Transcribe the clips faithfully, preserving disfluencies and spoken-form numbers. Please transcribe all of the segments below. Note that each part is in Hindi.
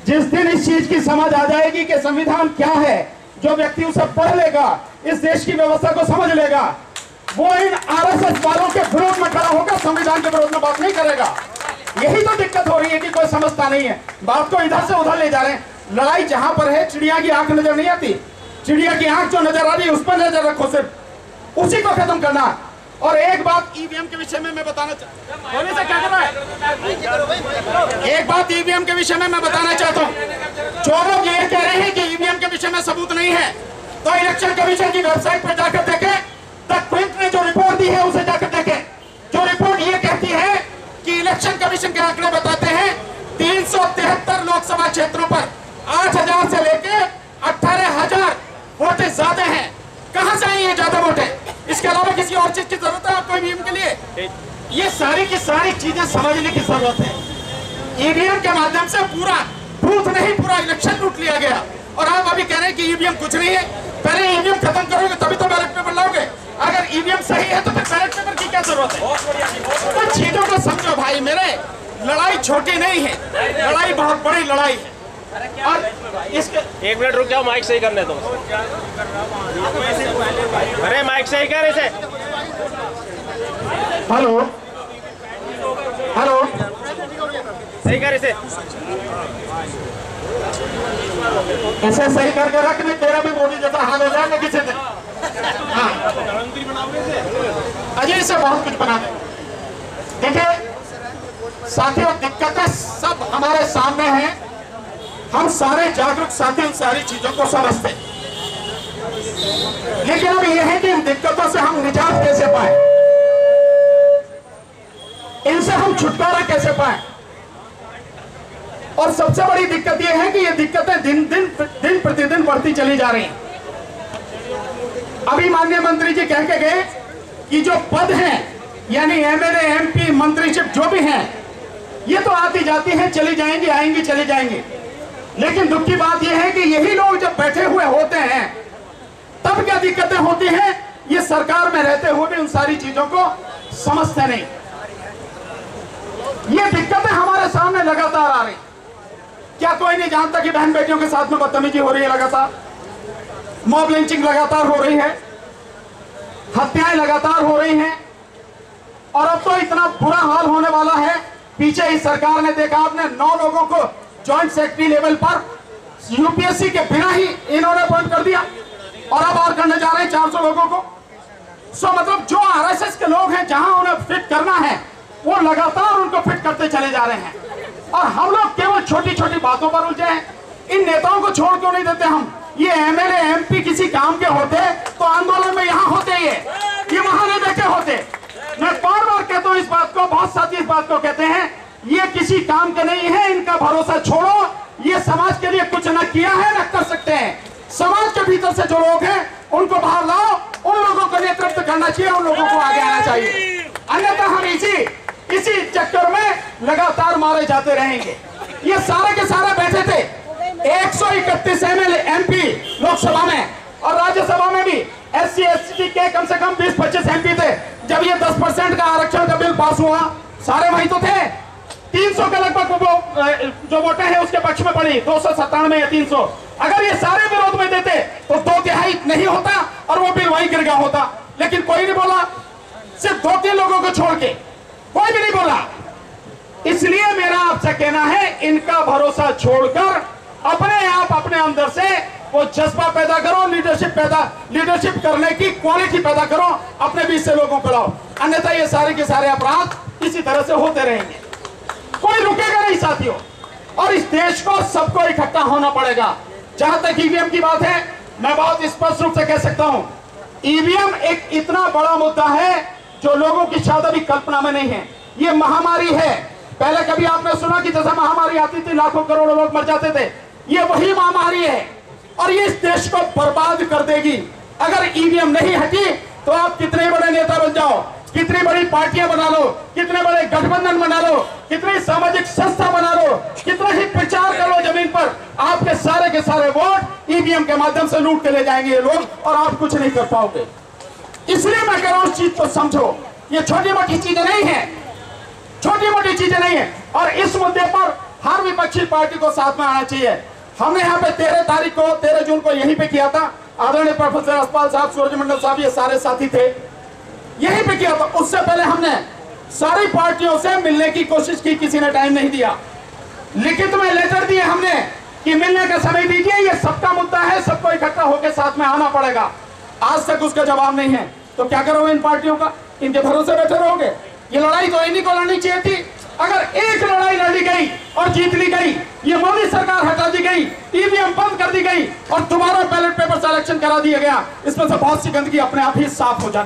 जिस दिन इस चीज की समझ आ जाएगी कि संविधान क्या है, जो व्यक्ति उसे पढ़ लेगा, इस देश की व्यवस्था को समझ लेगा, वो इन आरएसएस वालों के विरोध में खड़ा होकर संविधान के विरोध में बात नहीं करेगा। यही तो दिक्कत हो रही है कि कोई समझता नहीं है, बात को इधर से उधर ले जा रहे हैं। लड़ाई जहां पर है, चिड़िया की आंख नजर नहीं आती, चिड़िया की आंख जो नजर आ रही है उस पर नजर रखो, सिर्फ उसी को खत्म करना। और एक बात ईवीएम के विषय में मैं बताना चाहता हूं, क्या कर रहा है? एक बात ईवीएम के विषय में मैं बताना चाहता हूं, जो लोग ये कह रहे हैं कि ईवीएम के विषय में सबूत नहीं है, तो इलेक्शन कमीशन की वेबसाइट पर जाकर देखें, द क्विंट ने जो रिपोर्ट दी है उसे जाकर देखें। जो रिपोर्ट ये कहती है कि इलेक्शन कमीशन के आंकड़े बताते हैं तीन सौ तिहत्तर लोकसभा क्षेत्रों पर आठ हजार से लेके अठारह हजार वोटे ज्यादा हैं। कहां से आई है ज्यादा वोटे? इसके अलावा किसी और चीज की जरूरत है आपको ईवीएम के लिए? ये सारी की सारी चीजें समझने की जरूरत है। ईवीएम के माध्यम से पूरा बूथ नहीं, पूरा इलेक्शन लूट लिया गया, और आप अभी कह रहे हैं कि ईवीएम कुछ नहीं है। पहले ईवीएम खत्म करोगे तभी तो बैलेट पेपर लाओगे। अगर ईवीएम सही है तो फिर बैलेट पेपर की क्या जरूरत है? तो चीजों को समझो भाई मेरे, लड़ाई छोटी नहीं है, लड़ाई बहुत बड़ी लड़ाई है। और इसके एक मिनट रुक जाओ, माइक सही करने दो। अरे माइक सही कर इसे। हेलो हेलो सही कर इसे, ऐसे सही करके रख, नहीं तेरा भी मोदी जैसा हाल हो जाएगा किसी दिन। हाँ अजय से बहुत कुछ बना दे। देखिए साथियों, दिक्कतें सब हमारे सामने हैं, हम सारे जागरूक साथी उन सारी चीजों को समझते हैं, लेकिन अब यह है कि इन दिक्कतों से हम निजात कैसे पाए, इनसे हम छुटकारा कैसे पाए। और सबसे बड़ी दिक्कत यह है कि ये दिक्कतें दिन दिन दिन प्रतिदिन बढ़ती चली जा रही हैं। अभी माननीय मंत्री जी कह के गए कि जो पद हैं, यानी एमएलए, एमपी, मंत्रीशिप जो भी हैं, ये तो आती जाती हैं, चली जाएंगी, आएंगी, चली जाएंगी। लेकिन दुख की बात यह है कि यही लोग जब बैठे हुए होते हैं तब क्या दिक्कतें होती हैं, ये सरकार में रहते हुए भी उन सारी चीजों को समझते नहीं। ये दिक्कतें हमारे सामने लगातार आ रही। क्या कोई नहीं जानता कि बहन बेटियों के साथ में बदतमीजी हो रही है, लगातार मॉब लिंचिंग लगातार हो रही है, हत्याएं लगातार हो रही हैं, और अब तो इतना बुरा हाल होने वाला है। पीछे ही सरकार ने देखा आपने, नौ लोगों को जॉइंट सेक्रेटरी लेवल पर यूपीएससी के बिना ही इन्होंने अपॉइंट कर दिया, और अब और करने जा रहे हैं चार सौ लोगों को। सो मतलब जो आरएसएस के लोग हैं, जहां उन्हें फिट करना है वो लगातार उनको फिट करते चले जा रहे हैं, और हम लोग केवल छोटी छोटी बातों पर उलझे हैं। इन नेताओं को छोड़ क्यों नहीं देते हम? ये एमएलए, एमपी किसी काम के होते तो आंदोलन में यहाँ होते, ये ये वहां नहीं देखे होते। मैं बार बार कहता हूँ इस बात को, बहुत साथी इस बात को कहते हैं, ये किसी काम के नहीं है, इनका भरोसा छोड़ो। ये समाज के लिए कुछ न किया है न कर सकते हैं। समाज के भीतर से जो लोग हैं उनको बाहर लाओ, उन लोगों को नेतृत्व करना चाहिए, उन लोगों को आगे आना चाहिए। अन्यथा हम इसी इसी चक्कर में लगातार मारे जाते रहेंगे। ये सारे के सारे बैठे थे, एक सौ इकतीस एमएलए, एमपी लोकसभा में, और राज्यसभा में भी एससी एसटी के कम से कम बीस पच्चीस एमपी थे। जब ये दस परसेंट का आरक्षण का बिल पास हुआ, सारे वही तो थे। तीन सौ के लगभग वो जो वोटें हैं उसके पक्ष में पड़ी, दो सौ सत्तानवे या तीन सौ। अगर ये सारे विरोध में देते तो दो तिहाई नहीं होता और वो बिल वही गिर गया होता, लेकिन कोई नहीं बोला, सिर्फ दो तीन लोगों को छोड़ के कोई भी नहीं बोला। इसलिए मेरा आपसे कहना है, इनका भरोसा छोड़कर अपने आप अपने अंदर से वो जज्बा पैदा करो, लीडरशिप पैदा लीडरशिप करने की क्वालिटी पैदा करो, अपने बीच से लोगों को लाओ। अन्यथा ये सारे के सारे अपराध इसी तरह से होते रहेंगे, कोई रुकेगा नहीं साथियों। और इस देश को सबको इकट्ठा होना पड़ेगा। जहां तक ईवीएम की बात है, मैं बहुत स्पष्ट रूप से कह सकता हूं, ईवीएम एक इतना बड़ा मुद्दा है जो लोगों की शायद अभी कल्पना में नहीं है। ये महामारी है। पहले कभी आपने सुना कि जैसे महामारी आती थी लाखों करोड़ों लोग मर जाते थे? ये वही महामारी है, और ये इस देश को बर्बाद कर देगी। अगर ईवीएम नहीं हटी तो आप कितने बड़े नेता बन जाओ, कितनी बड़ी पार्टियां बना लो, कितने बड़े गठबंधन बना लो, कितनी सामाजिक संस्था बना लो, कितना ही प्रचार कर लो जमीन पर, आपके सारे के सारे वोट ईवीएम के माध्यम से लूट के ले जाएंगे ये लोग, और आप कुछ नहीं कर पाओगे। इसलिए मैं कह रहा हूं उस चीज को समझो, ये छोटी मोटी चीजें नहीं है, छोटी मोटी चीजें नहीं है। और इस मुद्दे पर हर विपक्षी पार्टी को साथ में आना चाहिए। हमने यहाँ पे तेरह तारीख को तेरह जून को यहीं पे किया था। आदरणीय प्रोफेसर यशपाल साहब, सूरज मंडल साहब, ये सारे साथी थे, यहीं पे किया था। उससे पहले हमने सारी पार्टियों से मिलने की कोशिश की, किसी ने टाइम नहीं दिया। लिखित में लेटर दिए हमने कि मिलने का समय दीजिए, ये सबका मुद्दा है, सबको इकट्ठा होकर साथ में आना पड़ेगा। आज तक उसका जवाब नहीं है। तो क्या करोगे इन पार्टियों का? इनके भरोसे बैठे रहोगे? ये लड़ाई तो इन्हीं को लड़नी चाहिए थी। अगर एक लड़ाई लड़ी गई और जीत ली गई, ये मोदी सरकार हटा दी गई, ईवीएम बंद कर दी गई और दोबारा बैलेट पेपर से इलेक्शन करा दिया गया, इसमें से बहुत सी गंदगी अपने आप ही साफ हो जानी,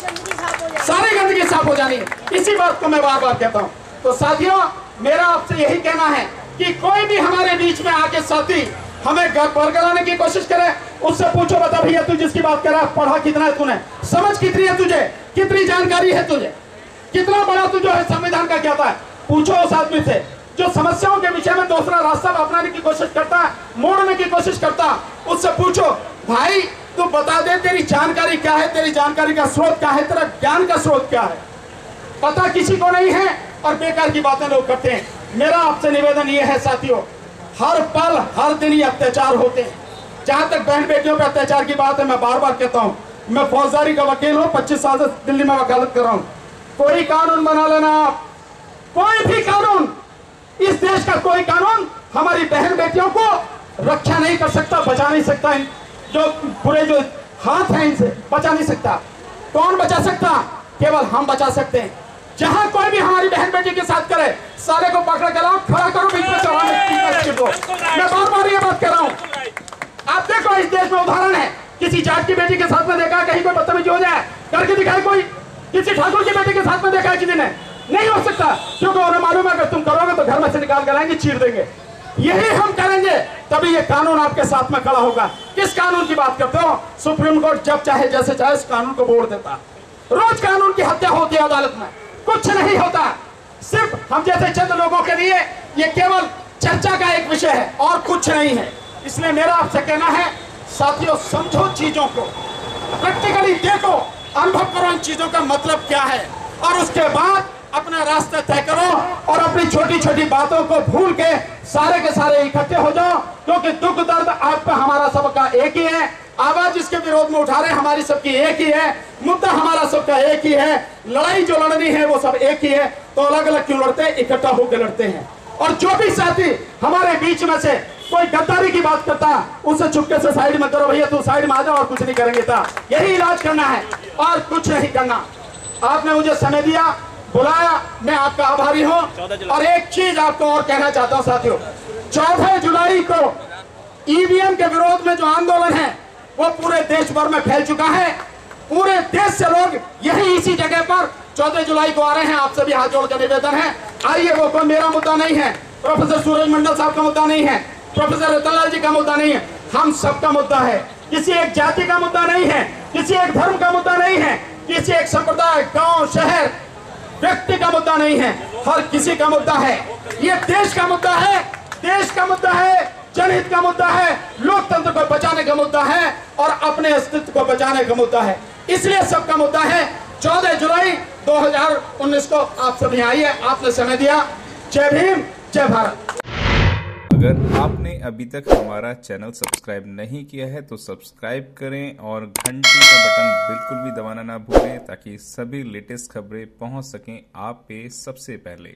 सारी गंदगी साफ हो जानी। इसी बात को मैं बार बार कहता हूँ। तो साथियों, मेरा आपसे यही कहना है कि कोई भी हमारे बीच में आके साथी हमें बरगलाने की कोशिश करे, उससे पूछो, बता भैया तू जिसकी बात कर रहा है पढ़ा कितना है तूने, समझ कितनी है तुझे, कितनी जानकारी है तुझे, कितना बड़ा तू जो है संविधान का कहता है। पूछो उस आदमी से जो समस्याओं के विषय में दूसरा रास्ता अपनाने की कोशिश करता है, मोड़ने की कोशिश करता, उससे पूछो भाई तू बता दे तेरी जानकारी क्या है, तेरी जानकारी का स्रोत क्या है, तेरा ज्ञान का स्रोत क्या है। पता किसी को नहीं है और बेकार की बातें लोग करते हैं। मेरा आपसे निवेदन ये है साथियों, हर पल हर दिन ये अत्याचार होते हैं। जहां तक बहन बेटियों पर अत्याचार की बात है, मैं बार बार कहता हूं, मैं फौजदारी का वकील हूं, पच्चीस साल से दिल्ली में वकालत कर रहा हूं। कोई कानून बना लेना आप, कोई भी कानून, इस देश का कोई कानून हमारी बहन बेटियों को रक्षा नहीं कर सकता, बचा नहीं सकता। जो पूरे जो हाथ हैं इनसे बचा नहीं सकता। कौन बचा सकता? केवल हम बचा सकते हैं। जहां कोई भी हमारी बहन बेटी के साथ करे, सारे को पकड़ कर लाओ, खड़ा करो बीच में चढ़ाने को। मैं बार बार ये बात कर रहा हूं। आप देखो इस देश में उदाहरण है, किसी जाट की बेटी के साथ में देखा कहीं कोई बदतमीजी हो जाए, करके दिखाए कोई? किसी ठाकुर की बेटी के साथ में देखा है किसी ने? नहीं हो सकता, क्योंकि उन्हें मालूम है अगर तुम करोगे तो घर में से निकाल कर लाएंगे, चीर देंगे। यही हम करेंगे तभी ये कानून आपके साथ में खड़ा होगा। किस कानून की बात करते हो? सुप्रीम कोर्ट जब चाहे जैसे चाहे इस कानून को मोड़ देता। रोज कानून की हत्या होती है अदालत में, कुछ नहीं होता। सिर्फ हम जैसे चंद लोगों के लिए ये केवल चर्चा का एक विषय है और कुछ नहीं है। इसलिए मेरा आपसे कहना है साथियों, समझो चीजों को, प्रैक्टिकली देखो, अनुभव करो इन चीजों का मतलब क्या है और उसके बाद अपना रास्ता तय करो और अपनी छोटी छोटी बातों को भूल के सारे के सारे इकट्ठे हो जाओ, क्योंकि दुख दर्द आपका हमारा सबका एक ही है। आवाज इसके विरोध में उठा रहे हमारी सबकी एक ही है, मुद्दा हमारा सबका एक ही है, लड़ाई जो लड़नी है वो सब एक ही है। तो अलग अलग क्यों लड़ते हैं? इकट्ठा होकर लड़ते हैं। और जो भी साथी हमारे बीच में से कोई गद्दारी की बात करता, उसे चुपके से साइड में करो, भैया तू साइड में आ जाओ और कुछ नहीं करेंगे था। यही इलाज करना है और कुछ नहीं करना। आपने मुझे समय दिया, बुलाया, मैं आपका आभारी हूं। और एक चीज आपको और कहना चाहता हूं साथियों, चौदह जुलाई को ईवीएम के विरोध में जो आंदोलन है वो पूरे देश भर में फैल चुका है। पूरे देश से लोग यही इसी जगह पर चौदह जुलाई को आ रहे हैं। आप सभी हाथ जोड़कर निवेदन है, आइए। वो कोई मेरा मुद्दा नहीं है, प्रोफेसर सूरज मंडल साहब का मुद्दा नहीं है, प्रोफेसर रतनलाल जी का मुद्दा नहीं है, हम सबका मुद्दा है। किसी एक जाति का मुद्दा नहीं है, किसी एक धर्म का मुद्दा नहीं है, किसी एक संप्रदाय, गांव, शहर, व्यक्ति का मुद्दा नहीं है, हर किसी का मुद्दा है। ये देश का मुद्दा है, देश का मुद्दा है, जनहित का मुद्दा है, लोकतंत्र को बचाने का मुद्दा है और अपने अस्तित्व को बचाने का मुद्दा है। इसलिए सबका मुद्दा है। चौदह जुलाई दो हज़ार उन्नीस को आप सभी आइए, आपने समय दिया। जय भीम, जय भारत। अगर आपने अभी तक हमारा चैनल सब्सक्राइब नहीं किया है तो सब्सक्राइब करें और घंटी का बटन बिल्कुल भी दबाना ना भूलें, ताकि सभी लेटेस्ट खबरें पहुंच सकें आप पे सबसे पहले।